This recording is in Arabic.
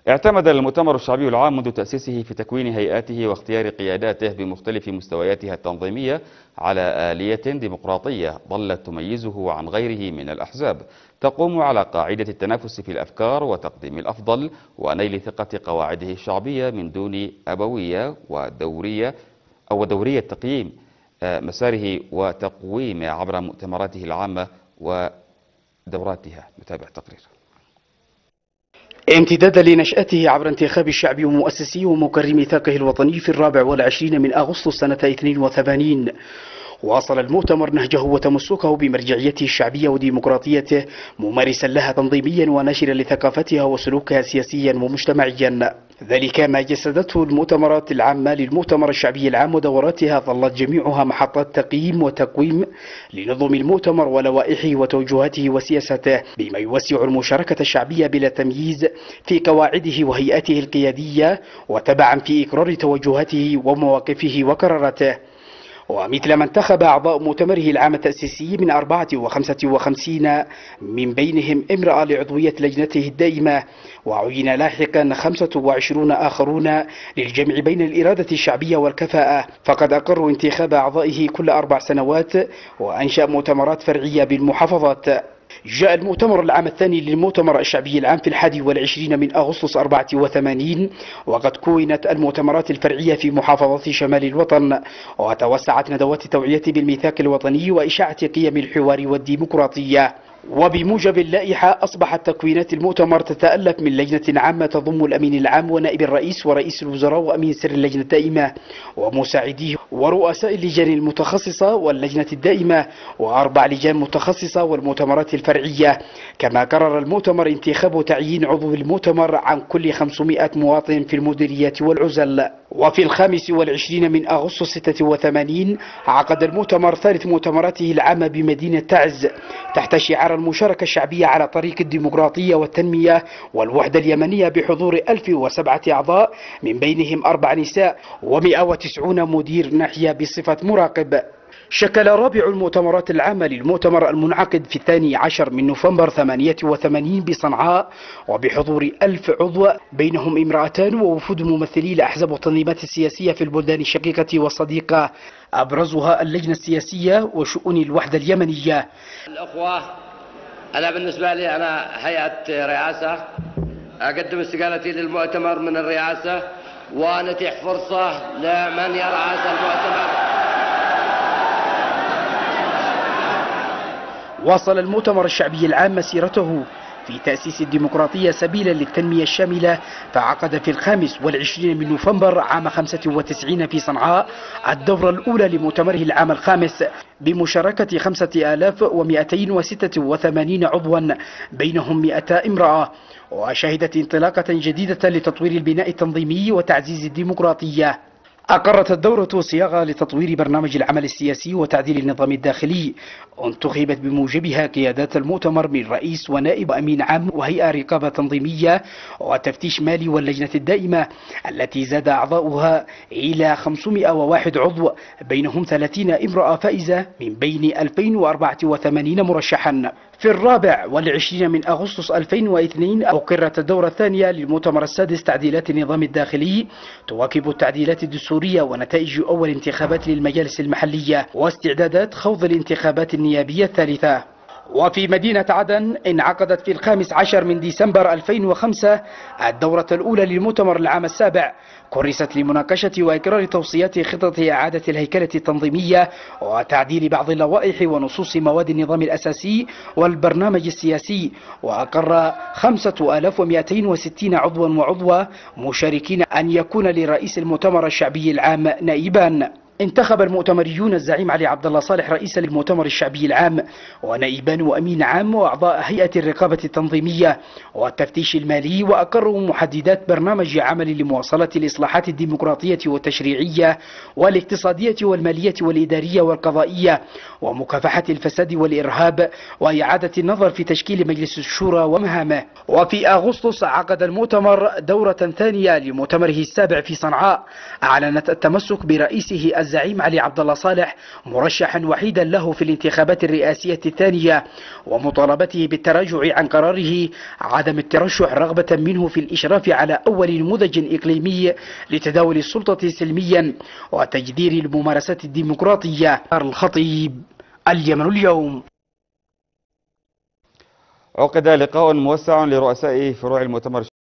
اعتمد المؤتمر الشعبي العام منذ تأسيسه في تكوين هيئاته واختيار قياداته بمختلف مستوياتها التنظيمية على آلية ديمقراطية ظلت تميزه عن غيره من الأحزاب، تقوم على قاعدة التنافس في الأفكار وتقديم الأفضل ونيل ثقة قواعده الشعبية من دون أبوية ودورية تقييم مساره وتقويم عبر مؤتمراته العامة ودوراتها. نتابع تقرير. امتدادا لنشأته عبر انتخاب الشعب ومؤسسيه ومكرم ميثاقه الوطني في 24 من أغسطس سنة 82، واصل المؤتمر نهجه وتمسكه بمرجعيته الشعبية وديمقراطيته، ممارسا لها تنظيميا وناشرا لثقافتها وسلوكها سياسيا ومجتمعيا. ذلك ما جسدته المؤتمرات العامة للمؤتمر الشعبي العام ودوراتها ظلت جميعها محطات تقييم وتقويم لنظم المؤتمر ولوائحه وتوجهاته وسياسته، بما يوسع المشاركة الشعبية بلا تمييز في قواعده وهيئته القيادية وتبعا في إقرار توجهاته ومواقفه وقراراته. ومثل ما انتخب أعضاء مؤتمره العام التأسيسي من 54 من بينهم امرأة لعضوية لجنته الدائمة، وعين لاحقا 25 آخرون للجمع بين الإرادة الشعبية والكفاءة، فقد أقروا انتخاب أعضائه كل 4 سنوات وأنشأ مؤتمرات فرعية بالمحافظات. جاء المؤتمر العام الثاني للمؤتمر الشعبي العام في 21 من أغسطس 84، وقد كونت المؤتمرات الفرعية في محافظات شمال الوطن، وتوسعت ندوات التوعية بالميثاق الوطني وإشاعة قيم الحوار والديمقراطية. وبموجب اللائحة أصبحت تكوينات المؤتمر تتألف من لجنة عامة تضم الأمين العام ونائب الرئيس ورئيس الوزراء وأمين سر اللجنة الدائمة ومساعديه ورؤساء اللجان المتخصصة واللجنة الدائمة و4 لجان متخصصة والمؤتمرات الفرعية. كما قرر المؤتمر انتخاب وتعيين عضو المؤتمر عن كل 500 مواطن في المديريات والعزل. وفي 25 من أغسطس 86 عقد المؤتمر ثالث مؤتمراته العامة بمدينة تعز تحت شعار المشاركة الشعبية على طريق الديمقراطية والتنمية والوحدة اليمنية بحضور 1007 أعضاء، من بينهم 4 نساء و190 مدير ناحية بصفة مراقب. شكل رابع المؤتمرات العامة للمؤتمر المنعقد في 12 من نوفمبر 88 بصنعاء وبحضور 1000 عضو، بينهم امرأتان ووفود ممثلي الأحزاب والتنظيمات السياسية في البلدان الشقيقة والصديقة، أبرزها اللجنة السياسية وشؤون الوحدة اليمنية. الأخوة، أنا بالنسبة لي أنا هيئة رئاسة أقدم استقالتي للمؤتمر من الرئاسة ونتيح فرصة لمن يرأس المؤتمر. واصل المؤتمر الشعبي العام مسيرته في تأسيس الديمقراطية سبيلا للتنمية الشاملة، فعقد في 25 من نوفمبر عام 95 في صنعاء الدورة الأولى لمؤتمره العام الخامس بمشاركة 5286 عضوا، بينهم 200 امرأة، وشهدت انطلاقة جديدة لتطوير البناء التنظيمي وتعزيز الديمقراطية. أقرت الدورة صياغة لتطوير برنامج العمل السياسي وتعديل النظام الداخلي، انتخبت بموجبها قيادات المؤتمر من رئيس ونائب أمين عام وهيئة رقابة تنظيمية وتفتيش مالي واللجنة الدائمة التي زاد أعضاؤها إلى 501 عضو، بينهم 30 امرأة فائزة من بين 2084 مرشحا. في 24 من أغسطس 2002 أقرت الدورة الثانية للمؤتمر السادس تعديلات النظام الداخلي تواكب التعديلات الدستورية ونتائج أول انتخابات للمجالس المحلية واستعدادات خوض الانتخابات النيابية الثالثة. وفي مدينة عدن انعقدت في 15 من ديسمبر 2005 الدورة الأولى للمؤتمر العام السابع، كرست لمناقشة وإقرار توصيات خطة إعادة الهيكلة التنظيمية وتعديل بعض اللوائح ونصوص مواد النظام الأساسي والبرنامج السياسي، وأقر 5260 عضوا وعضوة مشاركين أن يكون لرئيس المؤتمر الشعبي العام نائبان. انتخب المؤتمريون الزعيم علي عبد الله صالح رئيسا للمؤتمر الشعبي العام ونائبان وأمين عام وأعضاء هيئة الرقابة التنظيمية والتفتيش المالي، وأقروا محددات برنامج عمل لمواصلة الإصلاحات الديمقراطية والتشريعية والاقتصادية والمالية والإدارية والقضائية ومكافحة الفساد والإرهاب وإعادة النظر في تشكيل مجلس الشورى ومهامه. وفي أغسطس عقد المؤتمر دورة ثانية لمؤتمره السابع في صنعاء، أعلنت التمسك برئيسه الزعيم علي عبد الله صالح مرشحا وحيدا له في الانتخابات الرئاسية الثانية، ومطالبته بالتراجع عن قراره عدم الترشح رغبة منه في الإشراف على أول نموذج إقليمي لتداول السلطة سلميا وتجدير الممارسات الديمقراطية. الخطيب، اليمن اليوم. عقد لقاء موسع لرؤساء فروع المؤتمر